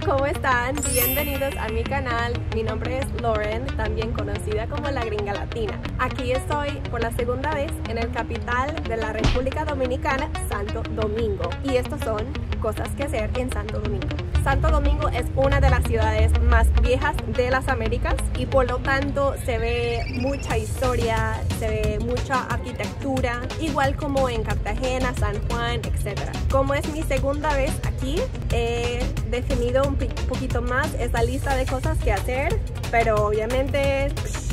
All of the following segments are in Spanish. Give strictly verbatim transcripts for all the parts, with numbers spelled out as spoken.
¿cómo están? Bienvenidos a mi canal. Mi nombre es Lauren, también conocida como la Gringa Latina. Aquí estoy por la segunda vez en el capital de la República Dominicana, Santo Domingo. Y estos son cosas que hacer en Santo Domingo. Santo Domingo es una de las ciudades más viejas de las Américas y por lo tanto se ve mucha historia, se ve mucha arquitectura, igual como en Cartagena, San Juan, etcétera. Como es mi segunda vez aquí, he definido un poquito más esa lista de cosas que hacer, pero obviamente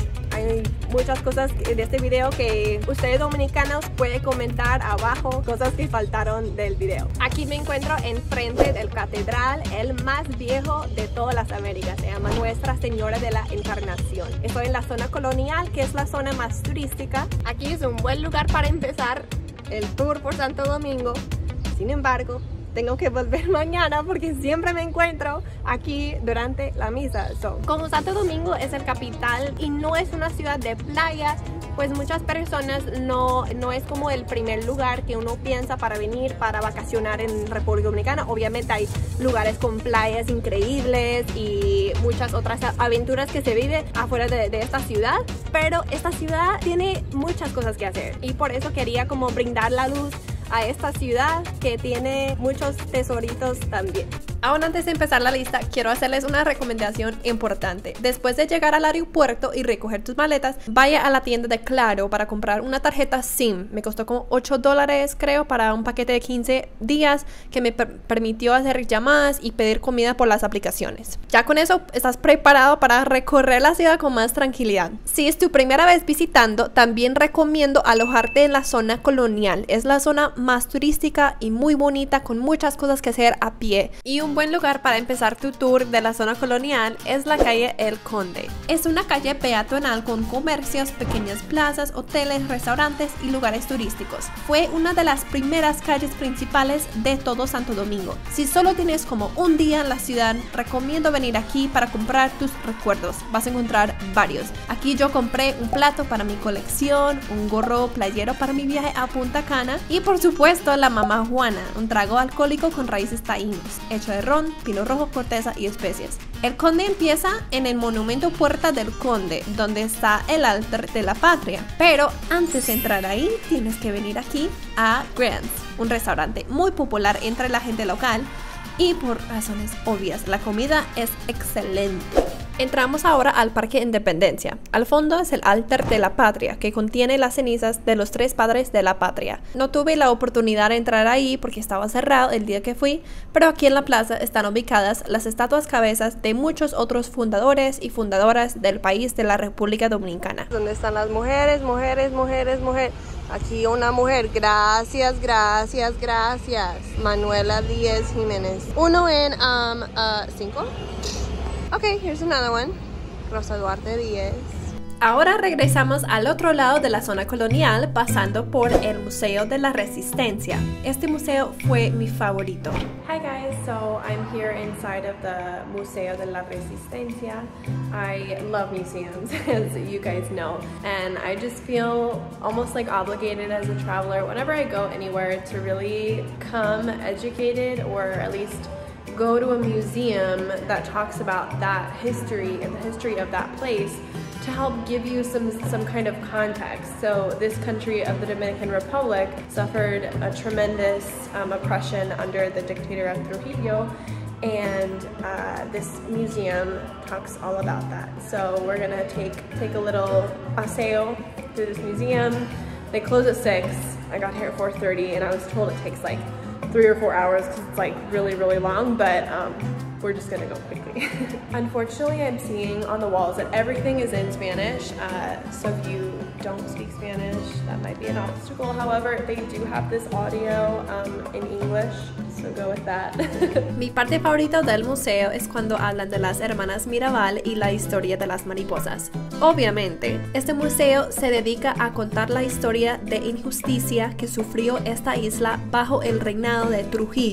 hay muchas cosas de este video que ustedes dominicanos pueden comentar abajo, cosas que faltaron del video. Aquí me encuentro enfrente del catedral, el más viejo de todas las Américas. Se llama Nuestra Señora de la Encarnación. Estoy en la zona colonial, que es la zona más turística. Aquí es un buen lugar para empezar el tour por Santo Domingo. Sin embargo, tengo que volver mañana porque siempre me encuentro aquí durante la misa. So, como Santo Domingo es el capital y no es una ciudad de playas, pues muchas personas no, no es como el primer lugar que uno piensa para venir para vacacionar en República Dominicana. Obviamente hay lugares con playas increíbles y muchas otras aventuras que se viven afuera de, de esta ciudad, pero esta ciudad tiene muchas cosas que hacer y por eso quería como brindar la luz a esta ciudad que tiene muchos tesoritos también. Aún antes de empezar la lista, quiero hacerles una recomendación importante. Después de llegar al aeropuerto y recoger tus maletas, vaya a la tienda de Claro para comprar una tarjeta SIM. Me costó como ocho dólares, creo, para un paquete de quince días que me per permitió hacer llamadas y pedir comida por las aplicaciones. Ya con eso, estás preparado para recorrer la ciudad con más tranquilidad. Si es tu primera vez visitando, también recomiendo alojarte en la zona colonial. Es la zona más turística y muy bonita, con muchas cosas que hacer a pie. Y un Un buen lugar para empezar tu tour de la zona colonial es la calle El Conde. Es una calle peatonal con comercios, pequeñas plazas, hoteles, restaurantes y lugares turísticos. Fue una de las primeras calles principales de todo Santo Domingo. Si solo tienes como un día en la ciudad, recomiendo venir aquí para comprar tus recuerdos. Vas a encontrar varios. Aquí yo compré un plato para mi colección, un gorro playero para mi viaje a Punta Cana y por supuesto la Mamá Juana, un trago alcohólico con raíces taínos, hecho de ron, pino rojo, corteza y especias. El Conde empieza en el monumento Puerta del Conde, donde está el altar de la patria. Pero antes de entrar ahí, tienes que venir aquí a Grant's, un restaurante muy popular entre la gente local y por razones obvias, la comida es excelente. Entramos ahora al Parque Independencia. Al fondo es el altar de la patria, que contiene las cenizas de los tres padres de la patria. No tuve la oportunidad de entrar ahí porque estaba cerrado el día que fui, pero aquí en la plaza están ubicadas las estatuas cabezas de muchos otros fundadores y fundadoras del país de la República Dominicana. ¿Dónde están las mujeres, mujeres, mujeres, mujeres? Aquí una mujer, gracias, gracias, gracias. Manuela Díez Jiménez. Uno en um, uh, cinco. Ok, here's another one. Rosa Duarte Díez. Ahora regresamos al otro lado de la zona colonial, pasando por el Museo de la Resistencia. Este museo fue mi favorito. Hi guys, so I'm here inside of the Museo de la Resistencia. I love museums, as you guys know, and I just feel almost like obligated as a traveler whenever I go anywhere to really come educated, or at least go to a museum that talks about that history and the history of that place to help give you some some kind of context. So this country of the Dominican Republic suffered a tremendous um, oppression under the dictator of Trujillo, and uh, this museum talks all about that. So we're gonna take take a little paseo through this museum. They close at six. I got here at four thirty, and I was told it takes like three or four hours because it's like really, really long, but um, we're just gonna go quickly. Unfortunately, I'm seeing on the walls that everything is in Spanish, uh, so if you don't speak Spanish, that might be an obstacle. However, they do have this audio um, in English, so go with that. Mi parte favorita del museo es cuando hablan de las hermanas Mirabal y la historia de las mariposas. Obviamente, este museo se dedica a contar la historia de injusticia que sufrió esta isla bajo el reinado de Trujillo.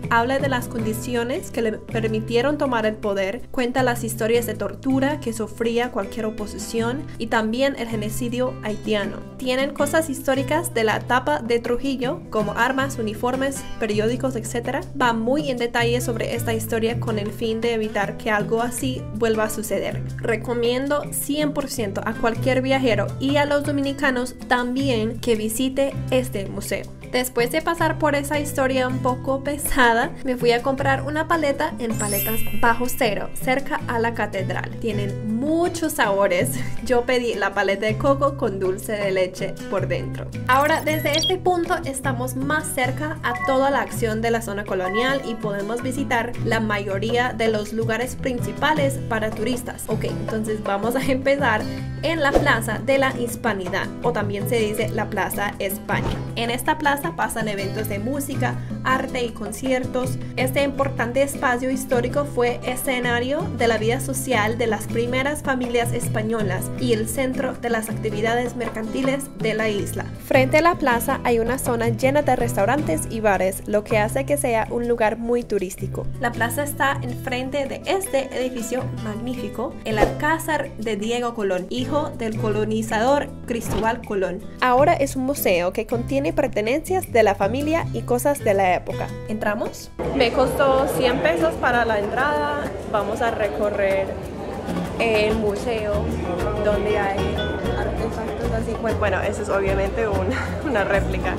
habla de las condiciones que le permitieron tomar el poder, cuenta las historias de tortura que sufría cualquier oposición y también el genocidio haitiano. Tienen cosas históricas de la etapa de Trujillo, como armas, uniformes, periódicos, etcétera. Va muy en detalle sobre esta historia con el fin de evitar que algo así vuelva a suceder. Recomiendo cien por ciento a cualquier viajero y a los dominicanos también que visite este museo. Después de pasar por esa historia un poco pesada, me fui a comprar una paleta en Paletas Bajo Cero, cerca a la catedral. Tienen muchos sabores. Yo pedí la paleta de coco con dulce de leche por dentro. Ahora, desde este punto estamos más cerca a toda la acción de la zona colonial y podemos visitar la mayoría de los lugares principales para turistas. Ok, entonces vamos a empezar en la Plaza de la Hispanidad, o también se dice la Plaza España. En esta plaza pasan eventos de música, arte y conciertos. Este importante espacio histórico fue escenario de la vida social de las primeras familias españolas y el centro de las actividades mercantiles de la isla. Frente a la plaza hay una zona llena de restaurantes y bares, lo que hace que sea un lugar muy turístico. La plaza está enfrente de este edificio magnífico, el Alcázar de Diego Colón, hijo del colonizador Cristóbal Colón. Ahora es un museo que contiene pertenencias de la familia y cosas de la época. ¿Entramos? Me costó cien pesos para la entrada. Vamos a recorrer el museo donde hay artefactos así. Pues bueno, eso es obviamente una, una réplica.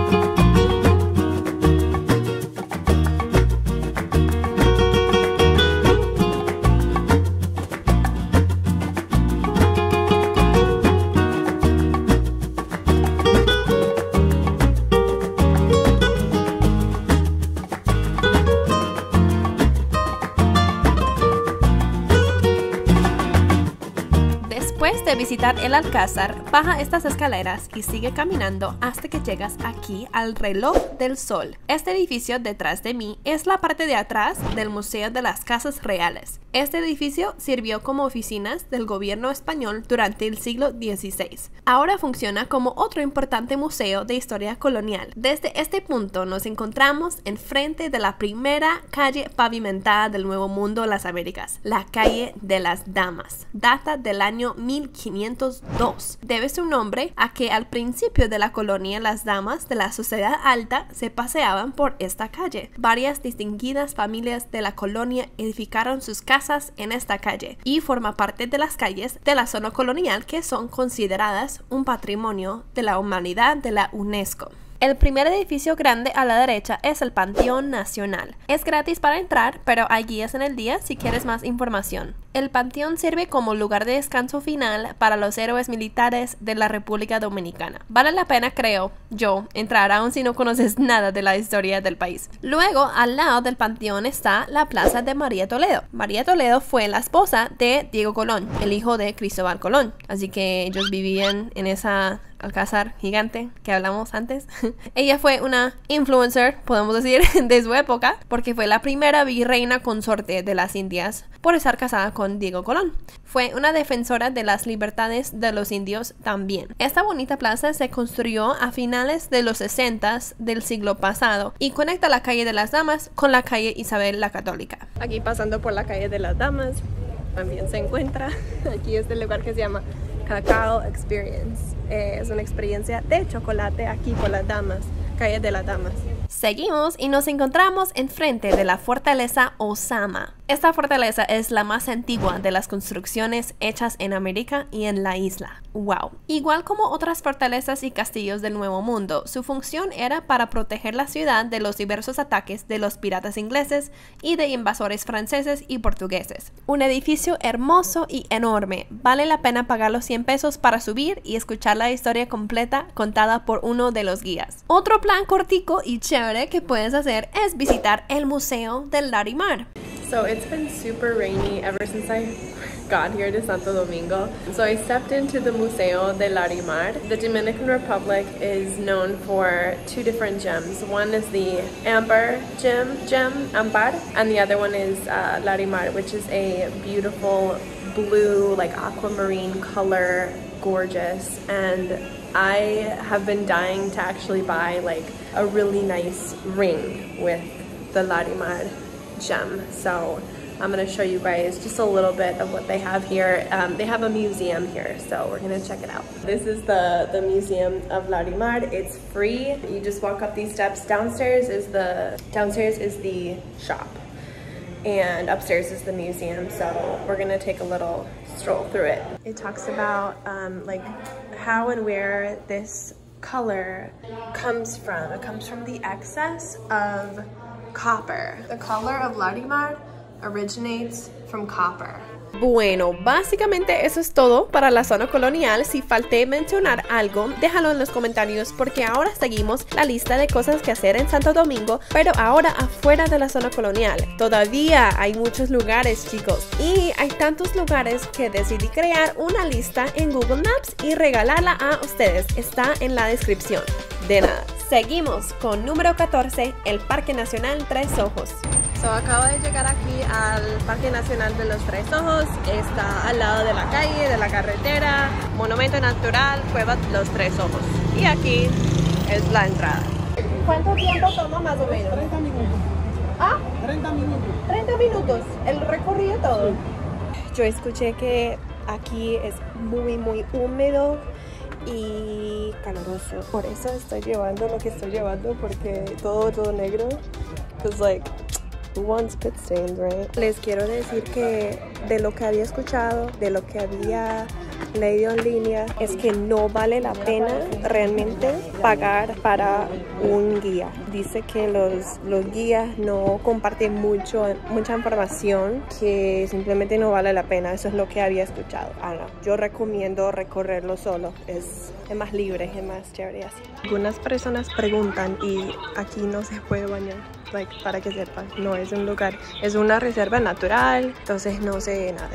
Después de visitar el Alcázar, baja estas escaleras y sigue caminando hasta que llegas aquí al Reloj del Sol. Este edificio detrás de mí es la parte de atrás del Museo de las Casas Reales. Este edificio sirvió como oficinas del gobierno español durante el siglo dieciséis. Ahora funciona como otro importante museo de historia colonial. Desde este punto nos encontramos enfrente de la primera calle pavimentada del Nuevo Mundo de las Américas, la calle de las Damas. Data del año mil quinientos dos. Debe su nombre a que al principio de la colonia las damas de la sociedad alta se paseaban por esta calle. Varias distinguidas familias de la colonia edificaron sus casas en esta calle y forma parte de las calles de la zona colonial que son consideradas un patrimonio de la humanidad de la UNESCO. El primer edificio grande a la derecha es el Panteón Nacional. Es gratis para entrar, pero hay guías en el día si quieres más información. El panteón sirve como lugar de descanso final para los héroes militares de la República Dominicana. Vale la pena, creo yo, entrar aun si no conoces nada de la historia del país. Luego, al lado del panteón está la Plaza de María Toledo. María Toledo fue la esposa de Diego Colón, el hijo de Cristóbal Colón. Así que ellos vivían en esa Alcázar gigante que hablamos antes. Ella fue una influencer, podemos decir, de su época, porque fue la primera virreina consorte de las Indias por estar casada con Diego Colón. Fue una defensora de las libertades de los indios también. Esta bonita plaza se construyó a finales de los sesentas del siglo pasado y conecta la calle de las Damas con la calle Isabel la Católica. Aquí pasando por la calle de las Damas también se encuentra, aquí es el lugar que se llama Cacao Experience. Eh, es una experiencia de chocolate aquí por las Damas, calle de las Damas. Seguimos y nos encontramos enfrente de la fortaleza Osama. Esta fortaleza es la más antigua de las construcciones hechas en América y en la isla. ¡Wow! Igual como otras fortalezas y castillos del Nuevo Mundo, su función era para proteger la ciudad de los diversos ataques de los piratas ingleses y de invasores franceses y portugueses. Un edificio hermoso y enorme. Vale la pena pagar los cien pesos para subir y escuchar la historia completa contada por uno de los guías. Otro plan cortico y chévere que puedes hacer es visitar el Museo del Larimar. So it's been super rainy ever since I got here to Santo Domingo. So I stepped into the Museo del Larimar. The Dominican Republic is known for two different gems. One is the amber gem, gem ambar, and the other one is uh, Larimar, which is a beautiful blue, like aquamarine color, gorgeous. And I have been dying to actually buy like a really nice ring with the Larimar gem. So I'm gonna show you guys just a little bit of what they have here. Um, they have a museum here, so we're gonna check it out. This is the, the Museum of Larimar. It's free. You just walk up these steps. Downstairs is the, downstairs is the shop, and upstairs is the museum. So we're gonna take a little stroll through it. It talks about um, like how and where this color comes from. It comes from the excess of copper. The color of Larimar originates from copper. Bueno, básicamente eso es todo para la zona colonial. Si falté mencionar algo, déjalo en los comentarios, porque ahora seguimos la lista de cosas que hacer en Santo Domingo, pero ahora afuera de la zona colonial. Todavía hay muchos lugares, chicos, y hay tantos lugares que decidí crear una lista en Google Maps y regalarla a ustedes. Está en la descripción. De nada. Seguimos con número catorce, el Parque Nacional Tres Ojos. So, acabo de llegar aquí al Parque Nacional de los Tres Ojos. Está al lado de la calle, de la carretera, monumento natural, Cueva Los Tres Ojos. Y aquí es la entrada. ¿Cuánto tiempo toma más o menos? treinta minutos. ¿Ah? treinta minutos. treinta minutos, el recorrido todo. Yo escuché que aquí es muy, muy húmedo y caluroso. Por eso estoy llevando lo que estoy llevando, porque todo, todo negro. Because like, who wants pit stains, right? Les quiero decir que de lo que había escuchado, de lo que había leído en línea, es que no vale la pena realmente pagar para un guía. Dice que los, los guías no comparten mucho, mucha información, que simplemente no vale la pena. Eso es lo que había escuchado. Ah, no. Yo recomiendo recorrerlo solo. Es, es más libre, es más chévere así. Algunas personas preguntan y aquí no se puede bañar. Like, para que sepan, no es un lugar, es una reserva natural, entonces no se nada.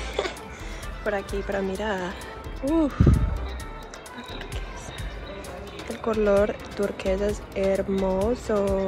Por aquí, pero mira, uff, la turquesa. El color turquesa es hermoso.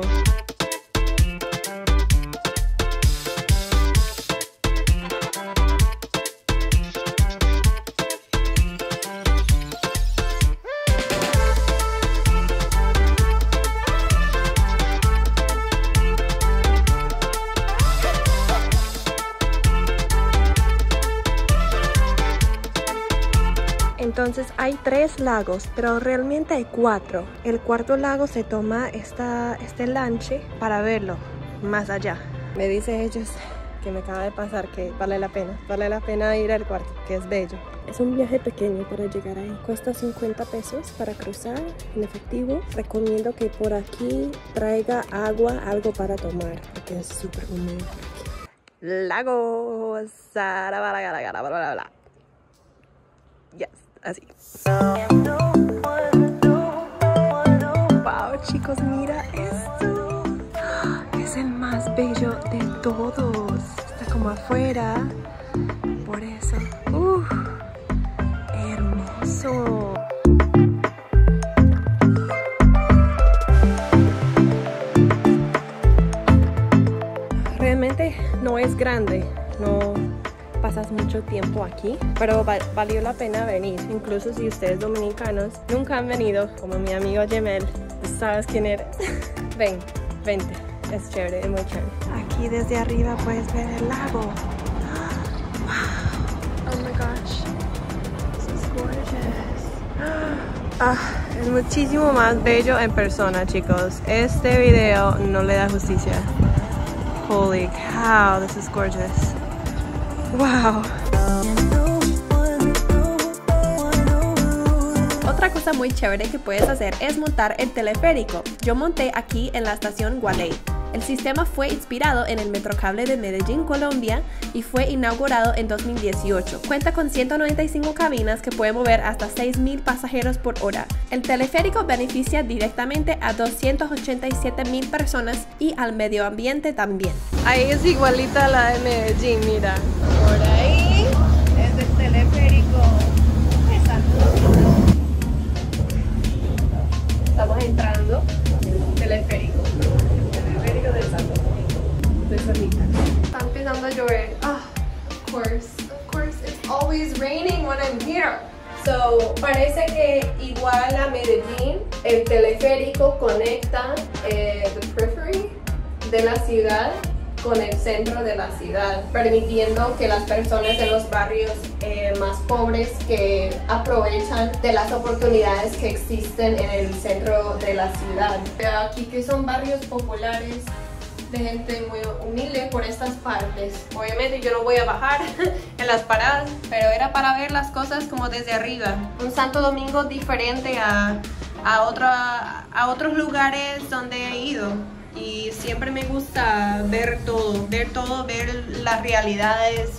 Entonces hay tres lagos, pero realmente hay cuatro. El cuarto lago se toma esta, este lanche para verlo más allá. Me dicen ellos que me acaba de pasar que vale la pena. Vale la pena ir al cuarto, que es bello. Es un viaje pequeño para llegar ahí. Cuesta cincuenta pesos para cruzar en efectivo. Recomiendo que por aquí traiga agua, algo para tomar, porque es súper húmedo por aquí. Lagos. Yes. Así. Wow, chicos, mira esto. Es el más bello de todos. Está como afuera. Por eso. Uf, hermoso. Realmente no es grande. No pasas mucho tiempo aquí, pero val valió la pena venir. Incluso si ustedes dominicanos nunca han venido, como mi amigo Jemel, sabes quién eres. Ven, vente, es chévere, es muy chévere. Aquí desde arriba puedes ver el lago. Wow. Oh my gosh, this is gorgeous. Ah, es muchísimo más bello en persona, chicos. Este video no le da justicia. Holy cow, this is gorgeous. Wow. Otra cosa muy chévere que puedes hacer es montar el teleférico. Yo monté aquí en la estación Gualey. El sistema fue inspirado en el Metrocable de Medellín, Colombia, y fue inaugurado en dos mil dieciocho. Cuenta con ciento noventa y cinco cabinas que pueden mover hasta seis mil pasajeros por hora. El teleférico beneficia directamente a doscientas ochenta y siete mil personas y al medio ambiente también. Ahí es igualita a la de Medellín, mira. Por ahí es el teleférico de Santo Domingo. Estamos entrando teleférico. Teleférico de Santo Domingo. De Solita. Está empezando a llover. Ah, of course. Of course, it's always raining when I'm here. So, parece que igual a Medellín, el teleférico conecta eh, the periphery de la ciudad con el centro de la ciudad, permitiendo que las personas de los barrios eh, más pobres que aprovechan de las oportunidades que existen en el centro de la ciudad. Pero aquí que son barrios populares de gente muy humilde por estas partes. Obviamente yo no voy a bajar en las paradas, pero era para ver las cosas como desde arriba. Un Santo Domingo diferente a, a, otra, a otros lugares donde he ido. Y siempre me gusta ver todo, ver todo, ver las realidades.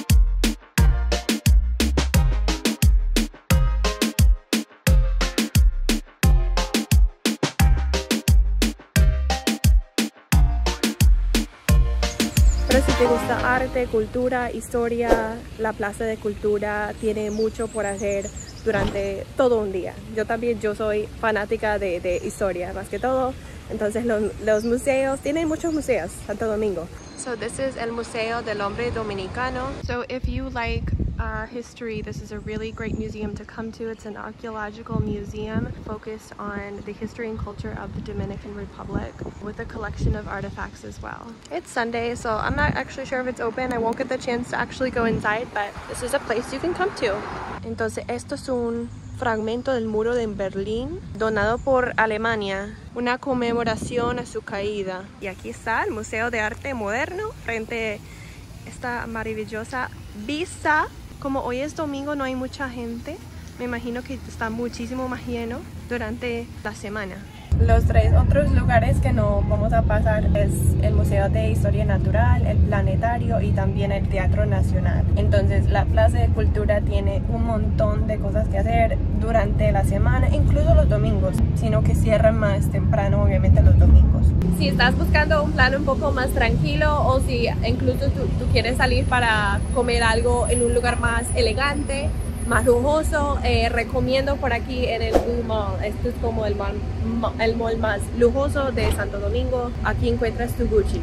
Pero si te gusta arte, cultura, historia, la Plaza de Cultura tiene mucho por hacer durante todo un día. Yo también, yo soy fanática de, de historia, más que todo. Entonces los, los museos, tienen muchos museos, Santo Domingo. So this is el Museo del Hombre Dominicano. So if you like uh, history, this is a really great museum to come to. It's an archaeological museum focused on the history and culture of the Dominican Republic with a collection of artifacts as well. It's Sunday, so I'm not actually sure if it's open. I won't get the chance to actually go inside, but this is a place you can come to. Entonces esto es un fragmento del muro de Berlín donado por Alemania, una conmemoración a su caída. Y aquí está el Museo de Arte Moderno frente a esta maravillosa vista. Como hoy es domingo, no hay mucha gente. Me imagino que está muchísimo más lleno durante la semana. Los tres otros lugares que no vamos a pasar es el Museo de Historia Natural, el Planetario y también el Teatro Nacional. Entonces la Plaza de Cultura tiene un montón de cosas que hacer durante la semana, incluso los domingos, sino que cierran más temprano, obviamente los domingos. Si estás buscando un plan un poco más tranquilo o si incluso tú, tú quieres salir para comer algo en un lugar más elegante, más lujoso, eh, recomiendo por aquí en el Blue Mall. Esto es como el mall, el mall más lujoso de Santo Domingo. Aquí encuentras tu Gucci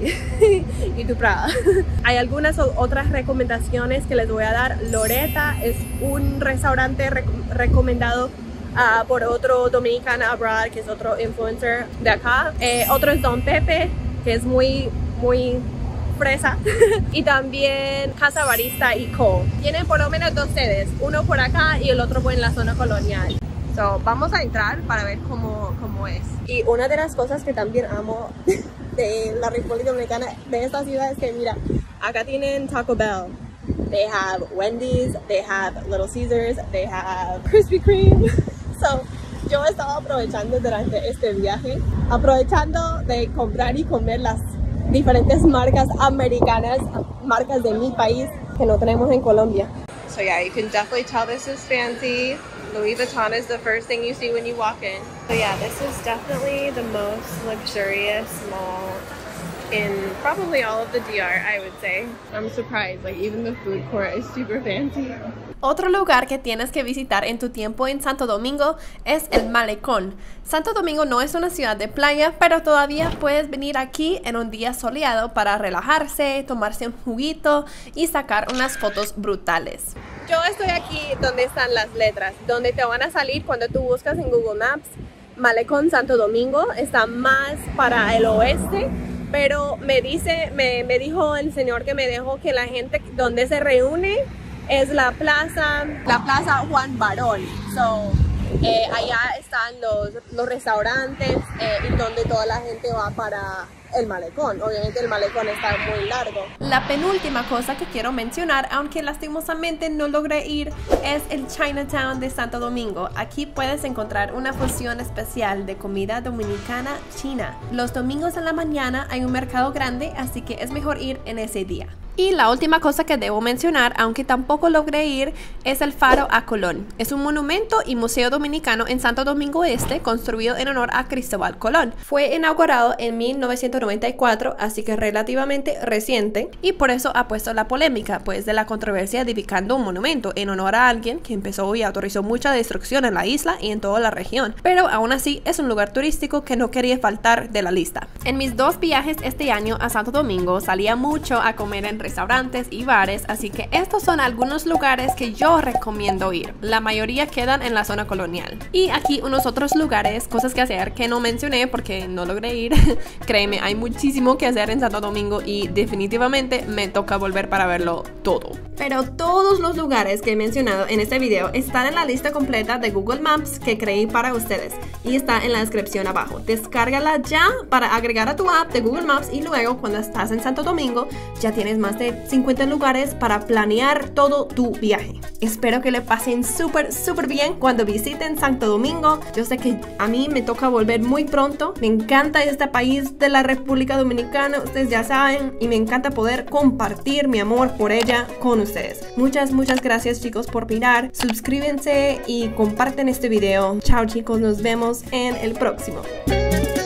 y tu Prada. Hay algunas otras recomendaciones que les voy a dar. Loretta es un restaurante rec recomendado uh, por otro Dominicana Abroad, que es otro influencer de acá. Eh, otro es Don Pepe, que es muy, muy fresa. Y también Casa Barista y Co. Tienen por lo menos dos sedes, uno por acá y el otro por en la zona colonial. So, vamos a entrar para ver cómo, cómo es. Y una de las cosas que también amo de la República Dominicana, de esta ciudad, es que mira, acá tienen Taco Bell, they have Wendy's, they have Little Caesars, they have Krispy Kreme. So, yo he estado aprovechando durante este viaje, aprovechando de comprar y comer las diferentes marcas americanas, marcas de mi país que no tenemos en Colombia. So yeah, you can definitely tell this is fancy. Louis Vuitton is the first thing you see when you walk in. So yeah, this is definitely the most luxurious mall in probably all of the D R, I would say. I'm surprised, like even the food court is super fancy. Otro lugar que tienes que visitar en tu tiempo en Santo Domingo es el Malecón. Santo Domingo no es una ciudad de playa, pero todavía puedes venir aquí en un día soleado para relajarse, tomarse un juguito y sacar unas fotos brutales. Yo estoy aquí donde están las letras, donde te van a salir cuando tú buscas en Google Maps. Malecón Santo Domingo está más para el oeste, pero me dice, me, me dijo el señor que me dejó que la gente donde se reúne es la plaza, la plaza Juan Barón. So, eh, allá están los, los restaurantes eh, y donde toda la gente va para el malecón. Obviamente el malecón está muy largo. La penúltima cosa que quiero mencionar, aunque lastimosamente no logré ir, es el Chinatown de Santo Domingo. Aquí puedes encontrar una fusión especial de comida dominicana china. Los domingos en la mañana hay un mercado grande, así que es mejor ir en ese día. Y la última cosa que debo mencionar, aunque tampoco logré ir, es el Faro a Colón. Es un monumento y museo dominicano en Santo Domingo Este, construido en honor a Cristóbal Colón. Fue inaugurado en mil novecientos noventa y cuatro, así que relativamente reciente, y por eso ha puesto la polémica, pues de la controversia edificando un monumento en honor a alguien que empezó y autorizó mucha destrucción en la isla y en toda la región. Pero aún así es un lugar turístico que no quería faltar de la lista. En mis dos viajes este año a Santo Domingo salía mucho a comer en restaurantes y bares, así que estos son algunos lugares que yo recomiendo ir. La mayoría quedan en la zona colonial. Y aquí unos otros lugares, cosas que hacer que no mencioné porque no logré ir. Créeme, hay muchísimo que hacer en Santo Domingo y definitivamente me toca volver para verlo todo. Pero todos los lugares que he mencionado en este video están en la lista completa de Google Maps que creé para ustedes y está en la descripción abajo. Descárgala ya para agregar a tu app de Google Maps y luego cuando estás en Santo Domingo ya tienes más de cincuenta lugares para planear todo tu viaje. Espero que le pasen súper súper bien cuando visiten Santo Domingo. Yo sé que a mí me toca volver muy pronto. Me encanta este país de la República Dominicana, ustedes ya saben, y me encanta poder compartir mi amor por ella con ustedes. Muchas muchas gracias chicos por mirar. Suscríbanse y comparten este video. Chao chicos, nos vemos en el próximo.